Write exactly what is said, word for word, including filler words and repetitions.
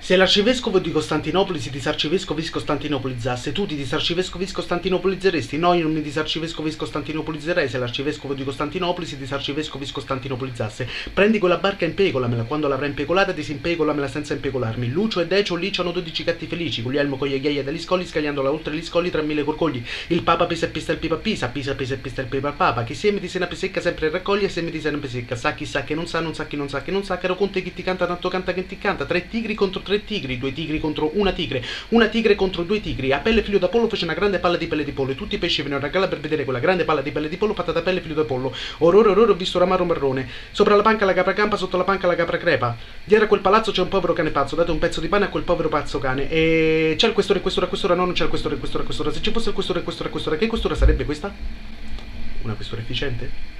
Se l'arcivescovo di Costantinopoli si disarcivescovis Costantinopolizzasse, tu ti disarcivescovis Costantinopolizzeresti? No, io non mi disarcivescovis Costantinopolizzerei se l'arcivescovo di Costantinopoli si disarcivescovis Costantinopolizzasse. Prendi quella barca e impegolamela, quando l'avrai impegolata disimpegolamela senza impegolarmi. Lucio e Decio lì c'hanno dodici gatti felici, Guglielmo con gli ghiaia degli scogli, scagliandola oltre gli scogli tra mille corcogli. Il Papa pesa e pista il pipa a Pisa, Pisa pesa e pista il pipa al Papa. Chi seme di senape secca sempre raccoglie e seme di senape secca. Sa chi sa che non sa, non sa chi non sa che non sa, caro conte chi ti canta tanto canta che ti canta. Tre tigri contro tre tigri, due tigri contro una tigre, una tigre contro due tigri. A Pelle figlio d'Apollo fece una grande palla di pelle di pollo e tutti i pesci vennero a galla per vedere quella grande palla di pelle di pollo fatta da Pelle figlio d'Apollo. Orrore, orrore, ho visto ramaro marrone. Sopra la panca la capra campa, sotto la panca la capra crepa. Dietro a quel palazzo c'è un povero cane pazzo, date un pezzo di pane a quel povero pazzo cane. E c'è il questore, questore, questore, no, non c'è il questore, questore, questore. Se ci fosse il questore, questore, questore, che questura sarebbe questa? Una questura efficiente?